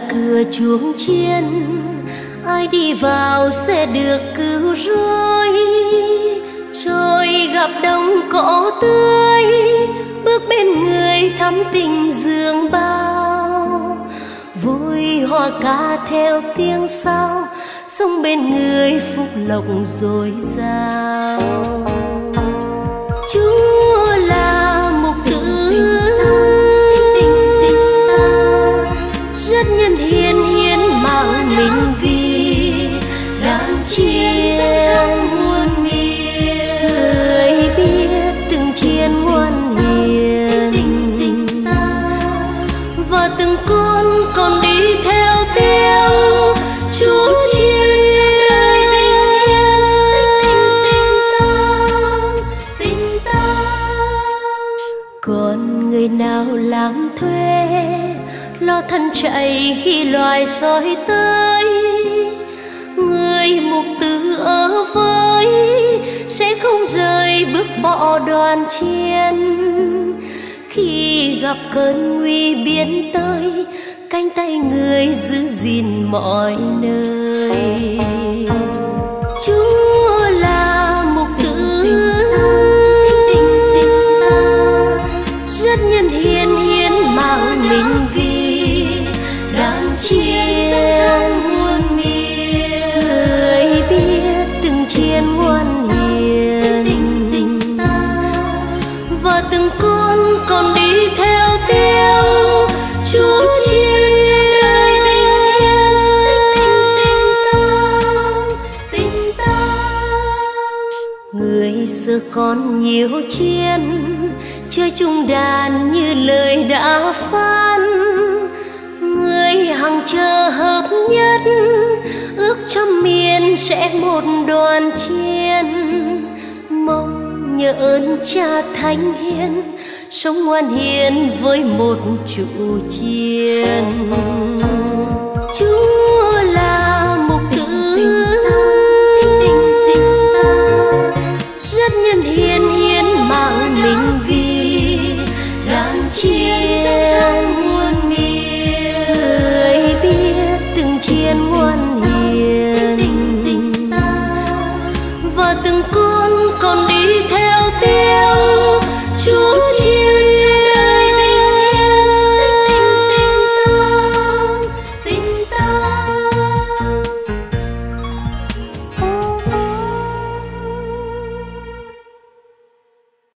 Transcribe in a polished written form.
cửa chuông chiên, ai đi vào sẽ được cứu rỗi. Rồi gặp đồng cỏ tươi, bước bên người thắm tình dương bao. Vui hoa ca theo tiếng sao, sống bên người phúc lộc dồi dào. Chúa là mục tử, rất nhân hiền hiến mạng mình vì đàn chiên muôn miền. Người biết từng chiên ngoan hiền, và từng con đi theo Chúa chiên trong đời bình yên. Còn người nào làm thuê lo thân chạy khi loài sói tới, người mục tử ở với sẽ không rời bước bỏ đoàn chiên. Khi gặp cơn nguy biến tới, cánh tay người giữ gìn mọi nơi. Chúa là mục tử, rất nhân hiền hiến mạng mình vì đàn chiên muôn miền. Người biết từng chiên ngoan hiền, và từng con đi theo Chúa chiên trong đời bình yên. Người xưa còn nhiều chiên, chơi chung đàn như lời đã phán. Người hằng chờ hợp nhất, ước trăm miền sẽ một đoàn chiên. Mong nhờ ơn Cha thánh hiền, sống ngoan hiền với một trụ chiên.